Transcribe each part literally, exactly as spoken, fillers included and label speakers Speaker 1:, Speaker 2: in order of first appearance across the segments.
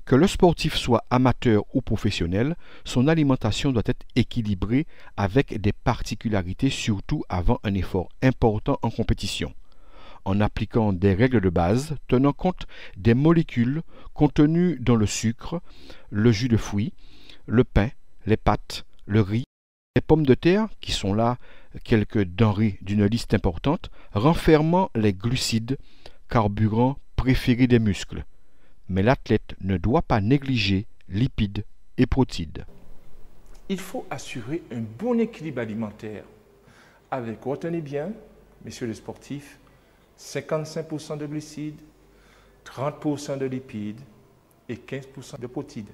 Speaker 1: Que le sportif soit amateur ou professionnel, son alimentation doit être équilibrée avec des particularités, surtout avant un effort important en compétition, en appliquant des règles de base tenant compte des molécules contenues dans le sucre, le jus de fruits, le pain, les pâtes, le riz, les pommes de terre, qui sont là quelques denrées d'une liste importante, renfermant les glucides, carburants préférés des muscles. Mais l'athlète ne doit pas négliger lipides et protides.
Speaker 2: Il faut assurer un bon équilibre alimentaire avec, retenez bien, messieurs les sportifs, cinquante-cinq pour cent de glucides, trente pour cent de lipides et quinze pour cent de protides.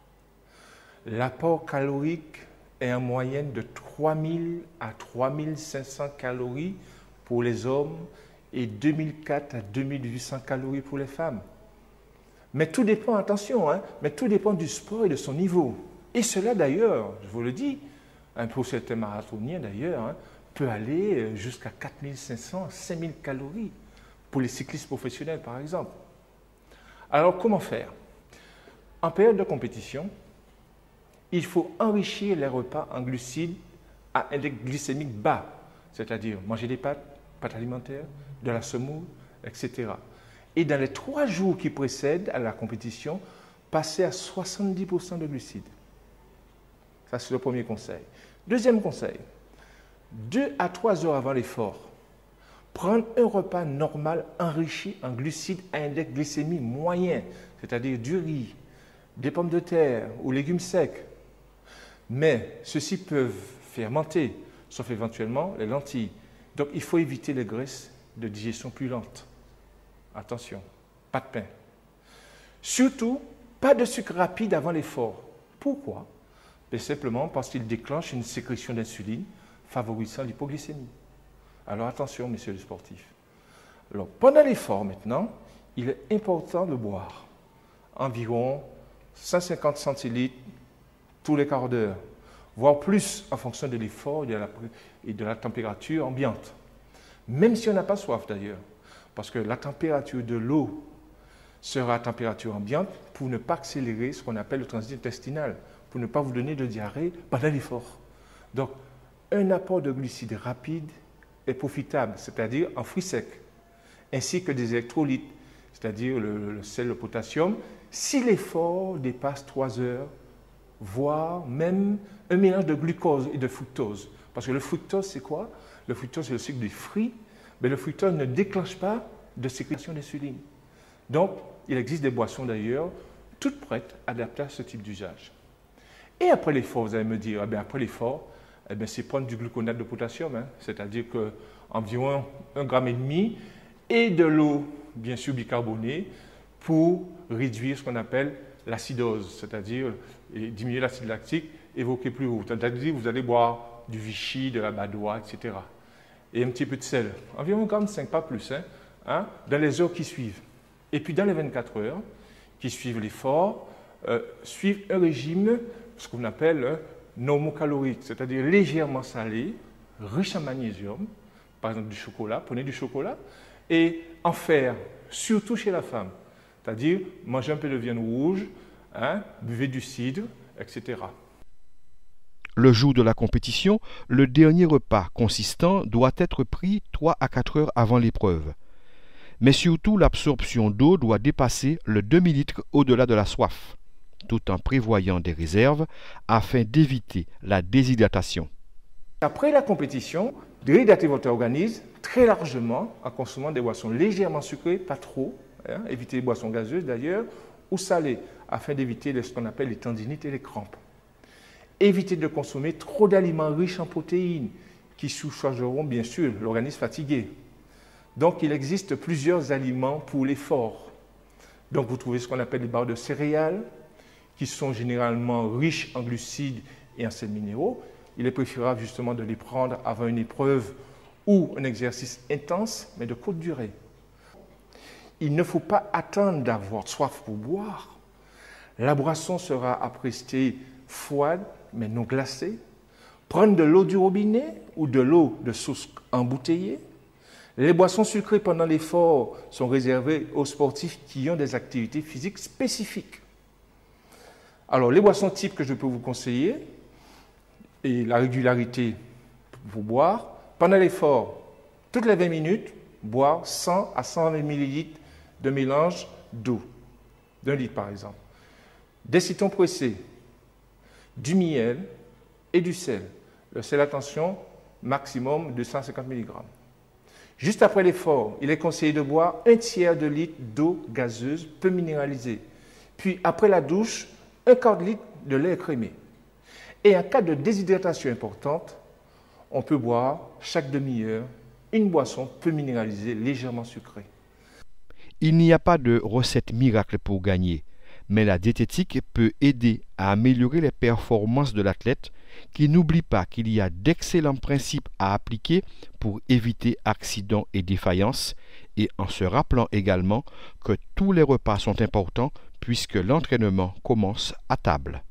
Speaker 2: L'apport calorique est en moyenne de trois mille à trois mille cinq cents calories pour les hommes et deux mille quatre à deux mille huit cents calories pour les femmes. Mais tout dépend, attention, hein, mais tout dépend du sport et de son niveau. Et cela d'ailleurs, je vous le dis, hein, pour certains marathoniens d'ailleurs, hein, peut aller jusqu'à quatre mille cinq cents, cinq mille calories pour les cyclistes professionnels par exemple. Alors comment faire? En période de compétition, il faut enrichir les repas en glucides à index glycémique bas, c'est-à-dire manger des pâtes, pâtes alimentaires, de la semoule, et cetera. Et dans les trois jours qui précèdent à la compétition, passer à soixante-dix pour cent de glucides. Ça, c'est le premier conseil. Deuxième conseil, deux à trois heures avant l'effort, prendre un repas normal enrichi en glucides à index glycémique moyen, c'est-à-dire du riz, des pommes de terre ou légumes secs. Mais ceux-ci peuvent fermenter, sauf éventuellement les lentilles. Donc, il faut éviter les graisses de digestion plus lente. Attention, pas de pain. Surtout, pas de sucre rapide avant l'effort. Pourquoi? Ben, simplement parce qu'il déclenche une sécrétion d'insuline favorisant l'hypoglycémie. Alors attention, messieurs les sportifs. Alors, pendant l'effort maintenant, il est important de boire environ cent cinquante centilitres tous les quarts d'heure, voire plus en fonction de l'effort et de la, et de la température ambiante. Même si on n'a pas soif d'ailleurs. Parce que la température de l'eau sera à température ambiante pour ne pas accélérer ce qu'on appelle le transit intestinal, pour ne pas vous donner de diarrhée pendant l'effort. Donc, un apport de glucides rapide est profitable, c'est-à-dire en fruits secs, ainsi que des électrolytes, c'est-à-dire le, le sel, le potassium, si l'effort dépasse trois heures, voire même un mélange de glucose et de fructose. Parce que le fructose, c'est quoi? Le fructose, c'est le sucre des fruits. Mais le fructose ne déclenche pas de sécrétion d'insuline. Donc, il existe des boissons d'ailleurs, toutes prêtes, adaptées à ce type d'usage. Et après l'effort, vous allez me dire, eh bien, après l'effort, eh bien, c'est prendre du gluconate de potassium, hein, c'est-à-dire qu'environ un gramme et demi, et de l'eau, bien sûr bicarbonée, pour réduire ce qu'on appelle l'acidose, c'est-à-dire diminuer l'acide lactique évoqué plus haut. C'est-à-dire vous allez boire du Vichy, de la Badois, et cetera. Et un petit peu de sel, environ un gramme cinq, pas plus, hein, hein, dans les heures qui suivent. Et puis dans les vingt-quatre heures qui suivent l'effort, euh, suivent un régime, ce qu'on appelle euh, normocalorique, c'est-à-dire légèrement salé, riche en magnésium, par exemple du chocolat, prenez du chocolat, et en fer, surtout chez la femme, c'est-à-dire manger un peu de viande rouge, hein, buvez du cidre, et cetera.
Speaker 1: Le jour de la compétition, le dernier repas consistant doit être pris trois à quatre heures avant l'épreuve. Mais surtout, l'absorption d'eau doit dépasser le demi-litre au-delà de la soif, tout en prévoyant des réserves afin d'éviter la déshydratation.
Speaker 2: Après la compétition, réhydrater votre organisme très largement en consommant des boissons légèrement sucrées, pas trop, hein, éviter les boissons gazeuses d'ailleurs, ou salées, afin d'éviter ce qu'on appelle les tendinites et les crampes. Évitez de consommer trop d'aliments riches en protéines qui sous-chargeront bien sûr l'organisme fatigué. Donc il existe plusieurs aliments pour l'effort. Donc vous trouvez ce qu'on appelle les barres de céréales qui sont généralement riches en glucides et en sels minéraux. Il est préférable justement de les prendre avant une épreuve ou un exercice intense mais de courte durée. Il ne faut pas attendre d'avoir soif pour boire. La boisson sera appréciée froide mais non glacée. Prendre de l'eau du robinet ou de l'eau de source embouteillée. Les boissons sucrées pendant l'effort sont réservées aux sportifs qui ont des activités physiques spécifiques. Alors, les boissons types que je peux vous conseiller, et la régularité pour boire, pendant l'effort, toutes les vingt minutes, boire cent à cent vingt millilitres de mélange d'eau, d'un litre par exemple. Des citrons pressés, du miel et du sel. Le sel, attention, maximum deux cent cinquante milligrammes. Juste après l'effort, il est conseillé de boire un tiers de litre d'eau gazeuse peu minéralisée. Puis après la douche, un quart de litre de lait écrémé. Et en cas de déshydratation importante, on peut boire chaque demi-heure une boisson peu minéralisée, légèrement sucrée.
Speaker 1: Il n'y a pas de recette miracle pour gagner, mais la diététique peut aider à améliorer les performances de l'athlète qui n'oublie pas qu'il y a d'excellents principes à appliquer pour éviter accidents et défaillances, et en se rappelant également que tous les repas sont importants puisque l'entraînement commence à table.